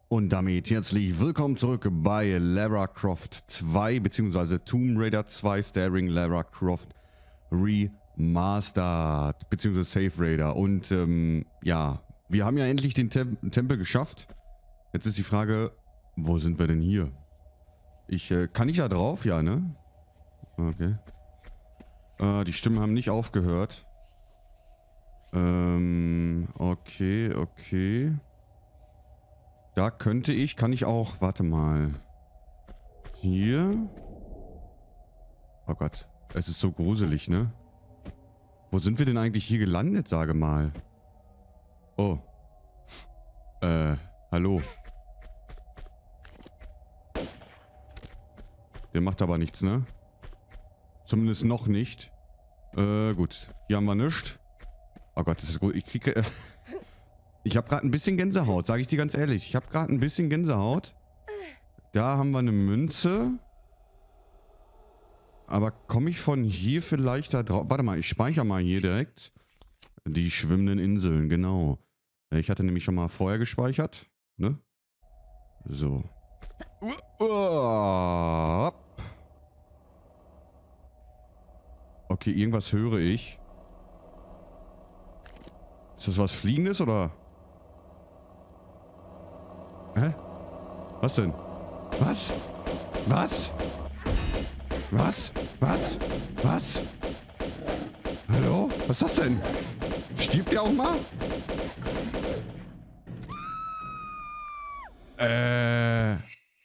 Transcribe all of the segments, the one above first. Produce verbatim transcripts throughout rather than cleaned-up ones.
Und damit herzlich willkommen zurück bei Lara Croft zwei bzw. Tomb Raider zwei Starring Lara Croft Remastered bzw. Safe Raider. Und ähm, ja, wir haben ja endlich den Tem Tempel geschafft. Jetzt ist die Frage, wo sind wir denn hier? Ich, äh, kann ich da drauf? Ja, ne? Okay. Äh, die Stimmen haben nicht aufgehört. Ähm, okay, okay. Da könnte ich, kann ich auch, warte mal. Hier. Oh Gott, es ist so gruselig, ne? Wo sind wir denn eigentlich hier gelandet, sage mal? Oh. Äh, hallo. Der macht aber nichts, ne? Zumindest noch nicht. Äh, gut. Hier haben wir nichts. Oh Gott, das ist gut. Ich kriege... Äh, ich habe gerade ein bisschen Gänsehaut, sage ich dir ganz ehrlich. Ich habe gerade ein bisschen Gänsehaut. Da haben wir eine Münze. Aber komme ich von hier vielleicht da drauf? Warte mal, ich speichere mal hier direkt. Die schwimmenden Inseln, genau. Ich hatte nämlich schon mal vorher gespeichert. Ne? So. Okay, irgendwas höre ich. Ist das was Fliegendes oder? Hä? Was denn? Was? Was? Was? Was? Was? Hallo? Was ist das denn? Stirbt der auch mal? Äh.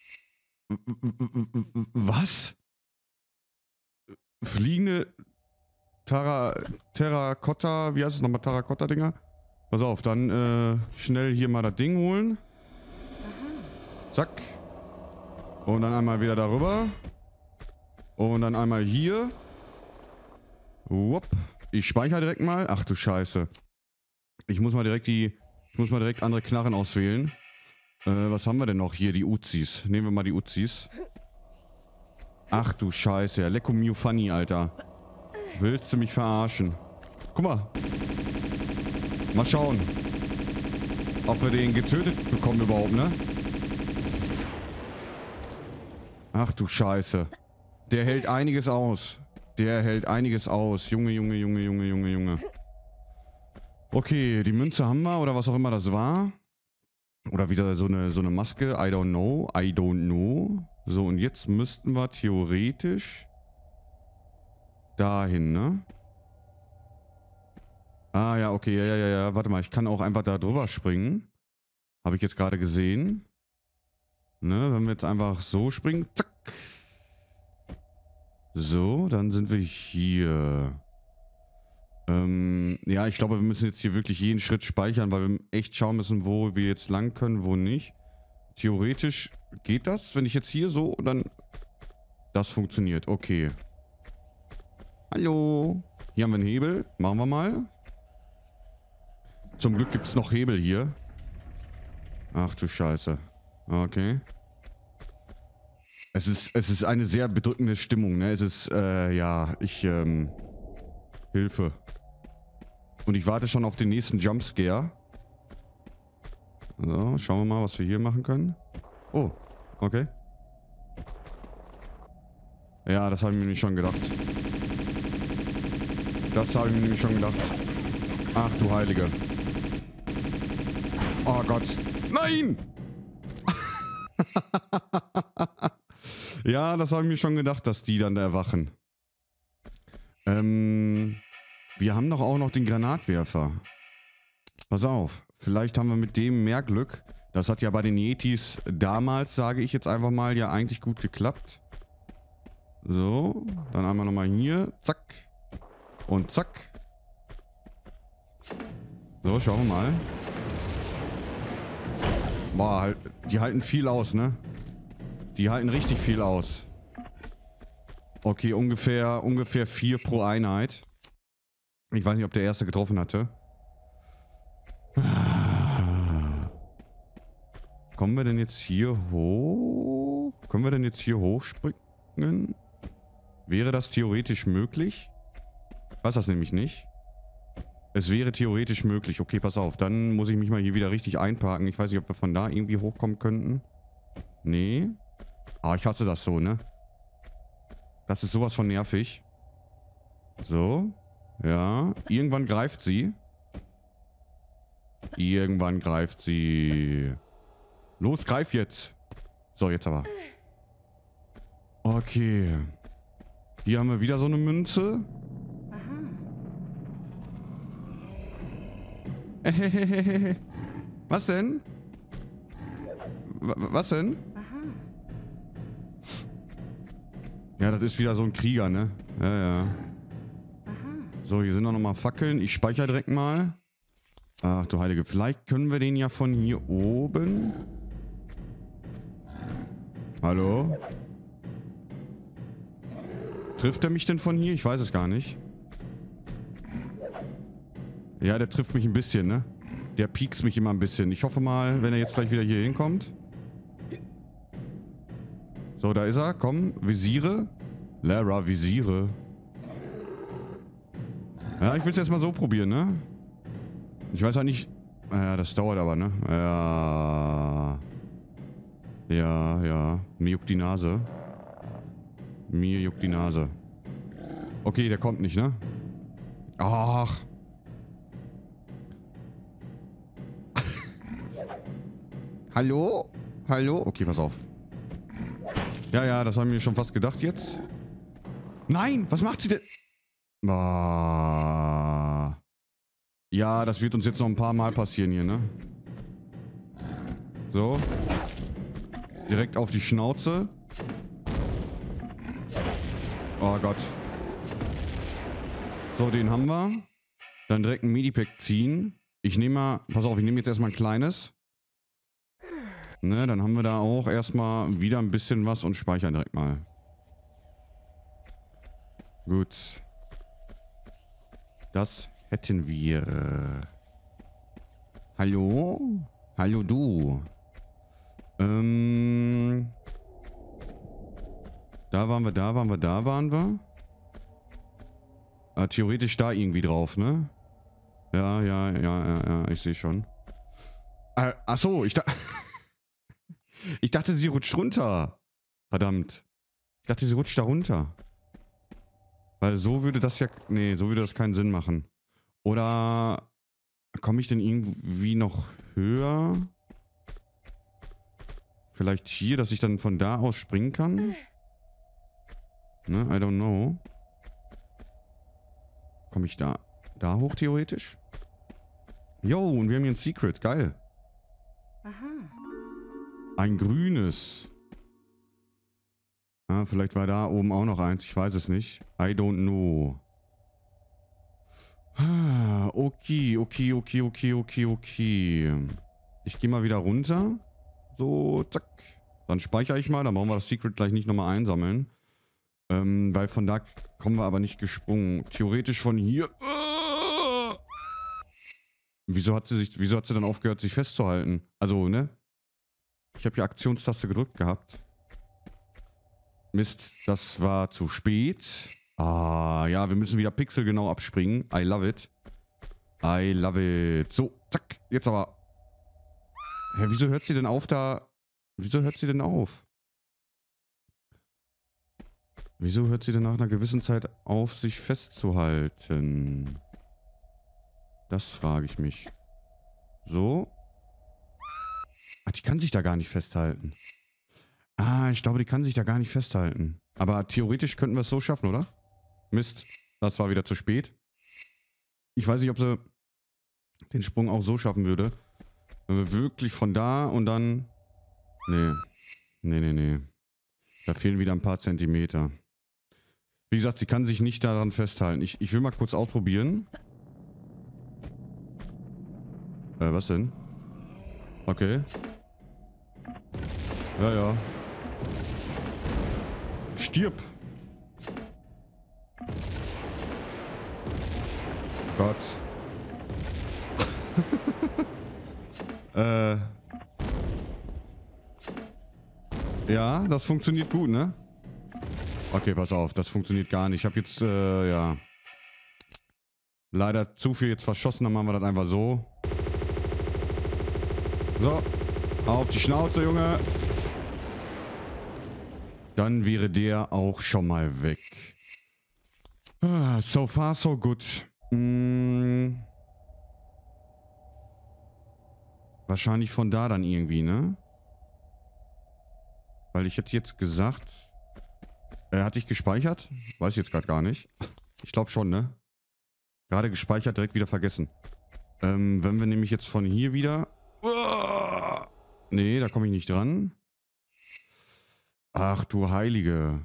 Was? Fliegende Terra, Terrakotta, wie heißt es nochmal? Terrakotta-Dinger? Pass auf, dann äh, schnell hier mal das Ding holen. Zack. Und dann einmal wieder darüber. Und dann einmal hier. Wupp. Ich speichere direkt mal. Ach du Scheiße. Ich muss mal direkt die... Ich muss mal direkt andere Knarren auswählen. Äh, was haben wir denn noch? Hier, die Uzis. Nehmen wir mal die Uzis. Ach du Scheiße. Ja. Lecco mio funny, Alter. Willst du mich verarschen? Guck mal. Mal schauen. Ob wir den getötet bekommen überhaupt, ne? Ach du Scheiße. Der hält einiges aus. Der hält einiges aus. Junge, Junge, Junge, Junge, Junge, Junge. Okay, die Münze haben wir oder was auch immer das war. Oder wieder so eine, so eine Maske. I don't know. I don't know. So, und jetzt müssten wir theoretisch dahin, ne? Ah, ja, okay. Ja, ja, ja, ja. Warte mal, ich kann auch einfach da drüber springen. Habe ich jetzt gerade gesehen. Ne, wenn wir jetzt einfach so springen. Zack. So, dann sind wir hier. Ähm, ja, ich glaube, wir müssen jetzt hier wirklich jeden Schritt speichern, weil wir echt schauen müssen, wo wir jetzt lang können, wo nicht. Theoretisch geht das, wenn ich jetzt hier so, dann... Das funktioniert, okay. Hallo. Hier haben wir einen Hebel. Machen wir mal. Zum Glück gibt es noch Hebel hier. Ach du Scheiße. Okay. Es ist, es ist eine sehr bedrückende Stimmung, ne? Es ist, äh, ja, ich, ähm... Hilfe. Und ich warte schon auf den nächsten Jumpscare. So, schauen wir mal, was wir hier machen können. Oh, okay. Ja, das habe ich mir nämlich schon gedacht. Das habe ich mir nämlich schon gedacht. Ach du Heilige. Oh Gott. Nein! Ja, das habe ich mir schon gedacht, dass die dann da erwachen. Ähm, wir haben doch auch noch den Granatwerfer. Pass auf, vielleicht haben wir mit dem mehr Glück. Das hat ja bei den Yetis damals, sage ich jetzt einfach mal, ja eigentlich gut geklappt. So, dann einmal nochmal hier. Zack. Und zack. So, schauen wir mal. Boah, halt, die halten viel aus, ne? Die halten richtig viel aus. Okay, ungefähr, ungefähr vier pro Einheit. Ich weiß nicht, ob der erste getroffen hatte. Kommen wir denn jetzt hier hoch? Können wir denn jetzt hier hochspringen? Wäre das theoretisch möglich? Ich weiß das nämlich nicht. Es wäre theoretisch möglich. Okay, pass auf. Dann muss ich mich mal hier wieder richtig einparken. Ich weiß nicht, ob wir von da irgendwie hochkommen könnten. Nee. Aber ich hasse das so, ne? Das ist sowas von nervig. So. Ja. Irgendwann greift sie. Irgendwann greift sie. Los, greif jetzt. So, jetzt aber. Okay. Hier haben wir wieder so eine Münze. Was denn? W was denn? Ja, das ist wieder so ein Krieger, ne? Ja, ja. So, hier sind auch nochmal Fackeln. Ich speichere direkt mal. Ach du Heilige. Vielleicht können wir den ja von hier oben... Hallo? Trifft er mich denn von hier? Ich weiß es gar nicht. Ja, der trifft mich ein bisschen, ne? Der piekst mich immer ein bisschen. Ich hoffe mal, wenn er jetzt gleich wieder hier hinkommt. So, da ist er. Komm, visiere. Lara, visiere. Ja, ich will es jetzt mal so probieren, ne? Ich weiß halt nicht... Ja, das dauert aber, ne? Ja... Ja, ja. Mir juckt die Nase. Mir juckt die Nase. Okay, der kommt nicht, ne? Ach... Hallo? Hallo? Okay, pass auf. Ja, ja, das haben wir schon fast gedacht jetzt. Nein, was macht sie denn? Ah. Ja, das wird uns jetzt noch ein paar Mal passieren hier, ne? So. Direkt auf die Schnauze. Oh Gott. So, den haben wir. Dann direkt ein Medipack ziehen. Ich nehme mal... Pass auf, ich nehme jetzt erstmal ein kleines. Ne, dann haben wir da auch erstmal wieder ein bisschen was und speichern direkt mal. Gut. Das hätten wir. Hallo? Hallo du. Ähm. Da waren wir, da waren wir, da waren wir. Ah, theoretisch da irgendwie drauf, ne? Ja, ja, ja, ja, ja, ich sehe schon. Äh, ach so, ich dachte... Ich dachte, sie rutscht runter. Verdammt. Ich dachte, sie rutscht da runter. Weil so würde das ja... Nee, so würde das keinen Sinn machen. Oder... Komme ich denn irgendwie noch höher? Vielleicht hier, dass ich dann von da aus springen kann? Ne, I don't know. Komme ich da... Da hoch, theoretisch? Jo, und wir haben hier ein Secret. Geil. Aha. Ein grünes. Ah, vielleicht war da oben auch noch eins. Ich weiß es nicht. I don't know. Ah, okay, okay, okay, okay, okay, okay. Ich gehe mal wieder runter. So, zack. Dann speichere ich mal. Dann brauchen wir das Secret gleich nicht nochmal einsammeln. Ähm, weil von da kommen wir aber nicht gesprungen. Theoretisch von hier. Ah! Wieso hat sie sich, wieso hat sie dann aufgehört, sich festzuhalten? Also, ne? Ich habe hier Aktionstaste gedrückt gehabt. Mist, das war zu spät. Ah, ja, wir müssen wieder pixelgenau abspringen. I love it. I love it. So, zack. Jetzt aber. Hä, wieso hört sie denn auf da? Wieso hört sie denn auf? Wieso hört sie denn nach einer gewissen Zeit auf, sich festzuhalten? Das frage ich mich. So. Ach, die kann sich da gar nicht festhalten. Ah, ich glaube, die kann sich da gar nicht festhalten. Aber theoretisch könnten wir es so schaffen, oder? Mist, das war wieder zu spät. Ich weiß nicht, ob sie den Sprung auch so schaffen würde. Wenn wir wirklich von da und dann... Nee. Nee, nee, nee. Da fehlen wieder ein paar Zentimeter. Wie gesagt, sie kann sich nicht daran festhalten. Ich, ich will mal kurz ausprobieren. Äh, was denn? Okay. Ja, ja. Stirb! Gott. äh. Ja, das funktioniert gut, ne? Okay, pass auf, das funktioniert gar nicht. Ich habe jetzt, äh, ja. Leider zu viel jetzt verschossen, dann machen wir das einfach so. So. Auf die Schnauze, Junge. Dann wäre der auch schon mal weg. So far, so good. Hm. Wahrscheinlich von da dann irgendwie, ne? Weil ich hätte jetzt gesagt... Äh, hatte ich gespeichert? Weiß ich jetzt gerade gar nicht. Ich glaube schon, ne? Gerade gespeichert, direkt wieder vergessen. Ähm, wenn wir nämlich jetzt von hier wieder... Uah! Nee, da komme ich nicht dran. Ach du Heilige.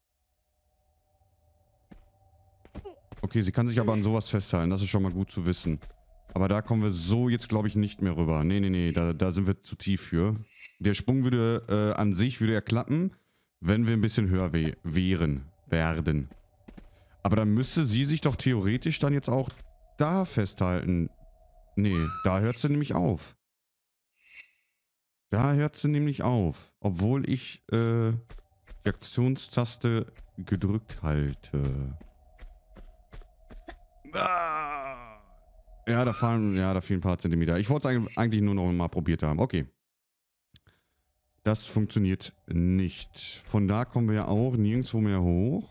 Okay, sie kann sich aber an sowas festhalten. Das ist schon mal gut zu wissen. Aber da kommen wir so jetzt, glaube ich, nicht mehr rüber. Nee, nee, nee, da, da sind wir zu tief für. Der Sprung würde äh, an sich würde er klappen, wenn wir ein bisschen höher we wären, werden. Aber dann müsste sie sich doch theoretisch dann jetzt auch da festhalten. Nee, da hört sie nämlich auf. Da hört sie nämlich auf. Obwohl ich äh, die Aktionstaste gedrückt halte. Ah. Ja, da fallen, ja, da fehlen ein paar Zentimeter. Ich wollte es eigentlich nur noch mal probiert haben. Okay. Das funktioniert nicht. Von da kommen wir ja auch nirgendwo mehr hoch.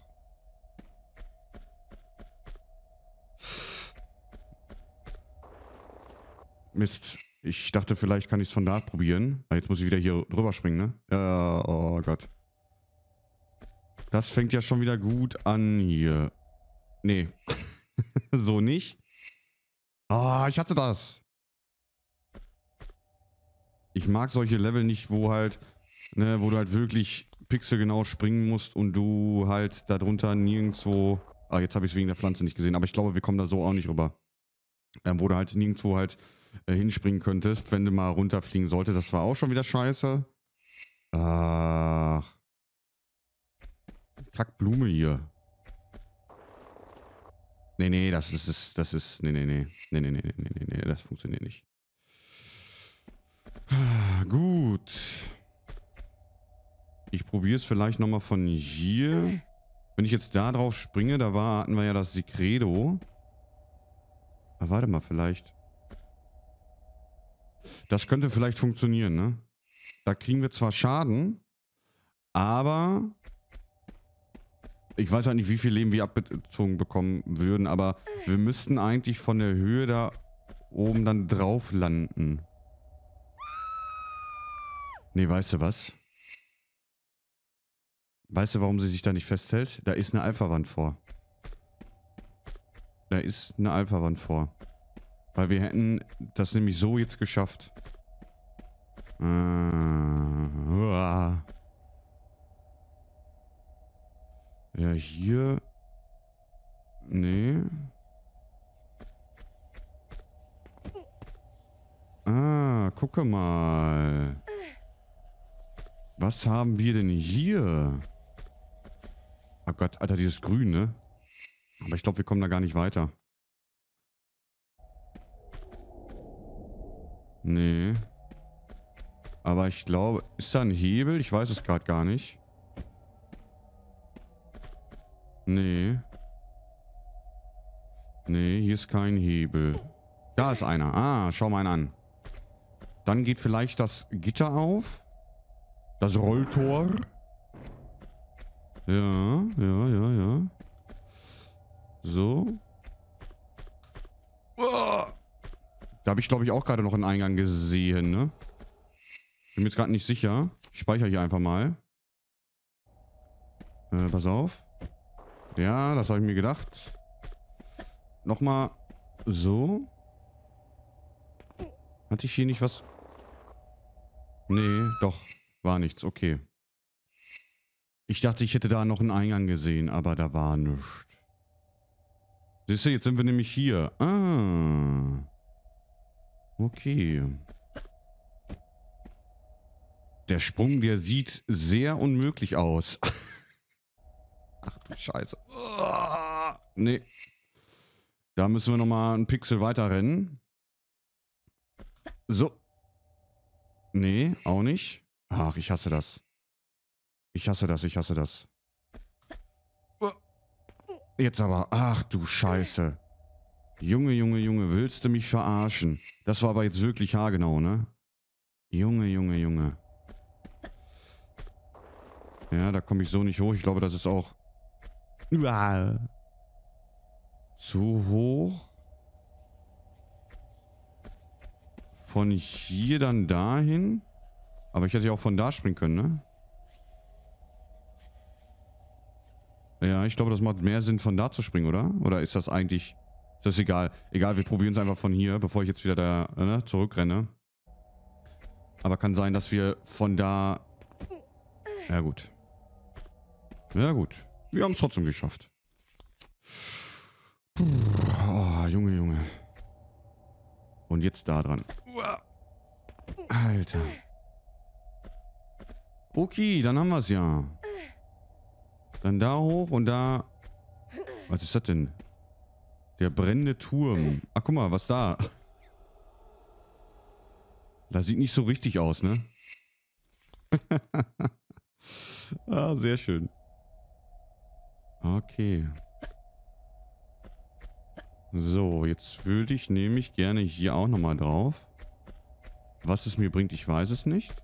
Mist. Ich dachte, vielleicht kann ich es von da probieren. Jetzt muss ich wieder hier drüber springen, ne? Ja, oh Gott. Das fängt ja schon wieder gut an hier. Nee. So nicht. Ah, ich hatte das. Ich mag solche Level nicht, wo halt, ne, wo du halt wirklich pixelgenau springen musst und du halt darunter nirgendwo... Ah, jetzt habe ich es wegen der Pflanze nicht gesehen, aber ich glaube, wir kommen da so auch nicht rüber. Ähm, wo du halt nirgendwo halt äh, hinspringen könntest, wenn du mal runterfliegen solltest. Das war auch schon wieder scheiße. Ach. Kackblume hier. Nee, nee, das ist, das ist, das ist, nee, nee, nee. Nee, nee, nee, nee, nee, nee, das funktioniert nicht. Gut. Ich probiere es vielleicht nochmal von hier. Wenn ich jetzt da drauf springe, da war, hatten wir ja das Secreto. Ah, warte mal, vielleicht. Das könnte vielleicht funktionieren, ne? Da kriegen wir zwar Schaden, aber ich weiß halt nicht, wie viel Leben wir abgezogen bekommen würden, aber wir müssten eigentlich von der Höhe da oben dann drauf landen. Nee, weißt du was? Weißt du, warum sie sich da nicht festhält? Da ist eine Alpha-Wand vor. Da ist eine Alpha-Wand vor. Weil wir hätten das nämlich so jetzt geschafft. Äh, uah. Ja, hier. Nee. Ah, gucke mal. Was haben wir denn hier? Oh Gott, Alter, dieses Grün, ne? Aber ich glaube, wir kommen da gar nicht weiter. Nee. Aber ich glaube, ist da ein Hebel? Ich weiß es gerade gar nicht. Nee. Nee, hier ist kein Hebel. Da ist einer. Ah, schau mal einen an. Dann geht vielleicht das Gitter auf. Das Rolltor. Ja, ja, ja, ja. So. Da habe ich, glaube ich, auch gerade noch einen Eingang gesehen, ne? Bin mir jetzt gerade nicht sicher. Ich speichere hier einfach mal. Äh, pass auf. Ja, das habe ich mir gedacht. Nochmal so. Hatte ich hier nicht was? Nee, doch. War nichts. Okay. Ich dachte, ich hätte da noch einen Eingang gesehen, aber da war nichts. Siehst du, jetzt sind wir nämlich hier. Ah. Okay. Der Sprung, der sieht sehr unmöglich aus. Ach du Scheiße. Oh, nee. Da müssen wir nochmal einen Pixel weiter rennen. So. Nee, auch nicht. Ach, ich hasse das. Ich hasse das, ich hasse das. Jetzt aber. Ach du Scheiße. Junge, Junge, Junge, willst du mich verarschen? Das war aber jetzt wirklich haargenau, ne? Junge, Junge, Junge. Ja, da komme ich so nicht hoch. Ich glaube, das ist auch uah, zu hoch. Von hier dann dahin. Aber ich hätte ja auch von da springen können, ne? Ja, ich glaube, das macht mehr Sinn, von da zu springen, oder? Oder ist das eigentlich... Das ist egal. Egal, wir probieren es einfach von hier, bevor ich jetzt wieder da ne, zurückrenne. Aber kann sein, dass wir von da... Ja, gut. Ja, gut. Wir haben es trotzdem geschafft. Oh, Junge, Junge. Und jetzt da dran. Alter. Okay, dann haben wir es ja. Dann da hoch und da... Was ist das denn? Der brennende Turm. Ach, guck mal, was da? Das sieht nicht so richtig aus, ne? Ah, sehr schön. Okay. So, jetzt würde ich nämlich gerne hier auch nochmal drauf. Was es mir bringt, ich weiß es nicht.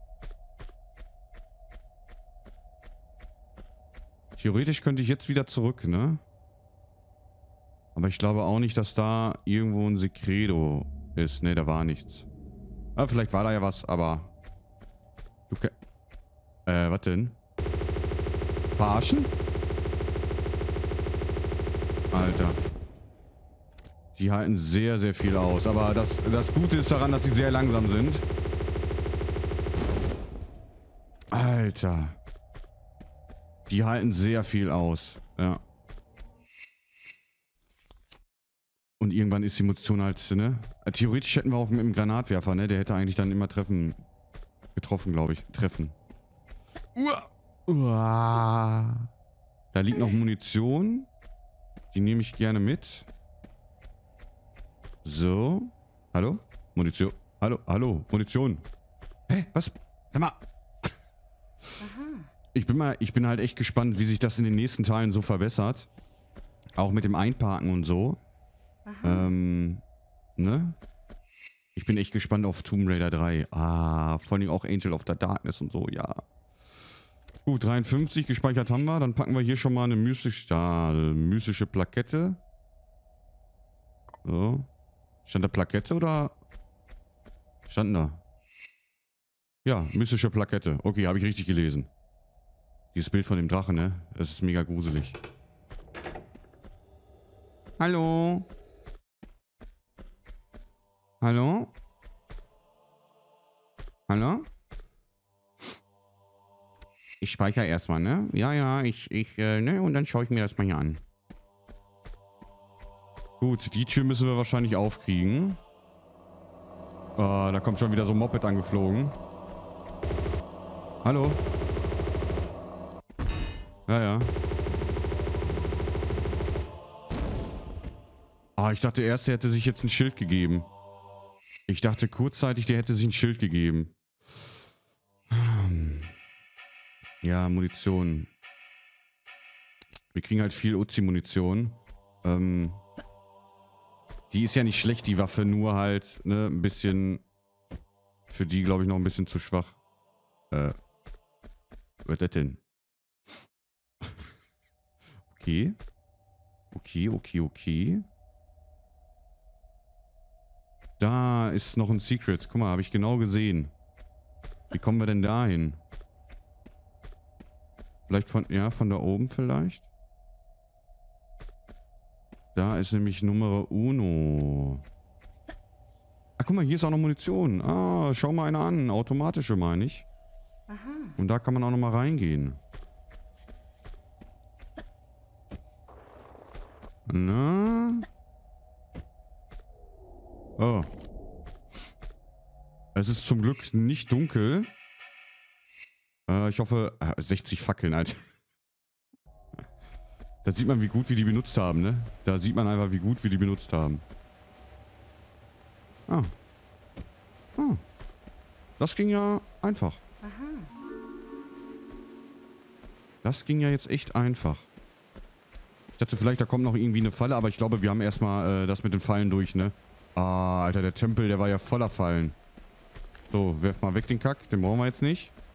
Theoretisch könnte ich jetzt wieder zurück, ne? Aber ich glaube auch nicht, dass da irgendwo ein Secreto ist. Ne, da war nichts. Ah, vielleicht war da ja was, aber... Okay. Äh, was denn? Verarschen? Alter. Die halten sehr, sehr viel aus. Aber das, das Gute ist daran, dass sie sehr langsam sind. Alter. Die halten sehr viel aus. Ja. Und irgendwann ist die Munition halt, ne? Theoretisch hätten wir auch mit dem Granatwerfer, ne? Der hätte eigentlich dann immer treffen... Getroffen, glaube ich. Treffen. Uah. Uah. Da liegt noch Munition. Die nehme ich gerne mit. So. Hallo? Munition. Hallo, hallo. Munition. Hä? Was? Sag mal. Ich bin mal, ich bin halt echt gespannt, wie sich das in den nächsten Teilen so verbessert. Auch mit dem Einparken und so. Ähm, ne? Ich bin echt gespannt auf Tomb Raider drei. Ah, vor allem auch Angel of the Darkness und so, ja. Gut, dreiundfünfzig gespeichert haben wir. Dann packen wir hier schon mal eine mystische, da, eine mystische Plakette. So. Stand da Plakette oder? Stand da. Ja, mystische Plakette. Okay, habe ich richtig gelesen. Dieses Bild von dem Drachen, ne? Das ist mega gruselig. Hallo? Hallo? Hallo? Ich speichere erstmal, ne? Ja, ja, ich, ich, äh, ne? Und dann schaue ich mir das mal hier an. Gut, die Tür müssen wir wahrscheinlich aufkriegen. Uh, da kommt schon wieder so ein Moped angeflogen. Hallo? Ja, ja. Ah, ich dachte erst, der hätte sich jetzt ein Schild gegeben. Ich dachte kurzzeitig, der hätte sich ein Schild gegeben. Ja, Munition. Wir kriegen halt viel Uzi-Munition. Ähm, die ist ja nicht schlecht, die Waffe, nur halt, ne, ein bisschen... Für die, glaube ich, noch ein bisschen zu schwach. Äh, was ist das denn? Okay. Okay, okay, okay. Da ist noch ein Secret. Guck mal, habe ich genau gesehen. Wie kommen wir denn da hin? Vielleicht von, ja, von da oben vielleicht? Da ist nämlich Nummer Uno. Ach, guck mal, hier ist auch noch Munition. Ah, schau mal eine an. Automatische, meine ich. Aha. Und da kann man auch noch mal reingehen. Na? Oh. Es ist zum Glück nicht dunkel. Äh, ich hoffe... Äh, sechzig Fackeln, Alter. Da sieht man, wie gut wir die benutzt haben, ne? Da sieht man einfach, wie gut wir die benutzt haben. Ah. Ah. Das ging ja einfach. Das ging ja jetzt echt einfach. Ich dachte vielleicht, da kommt noch irgendwie eine Falle, aber ich glaube, wir haben erstmal äh, das mit den Fallen durch, ne? Ah, Alter, der Tempel, der war ja voller Fallen. So, werf mal weg den Kack, den brauchen wir jetzt nicht.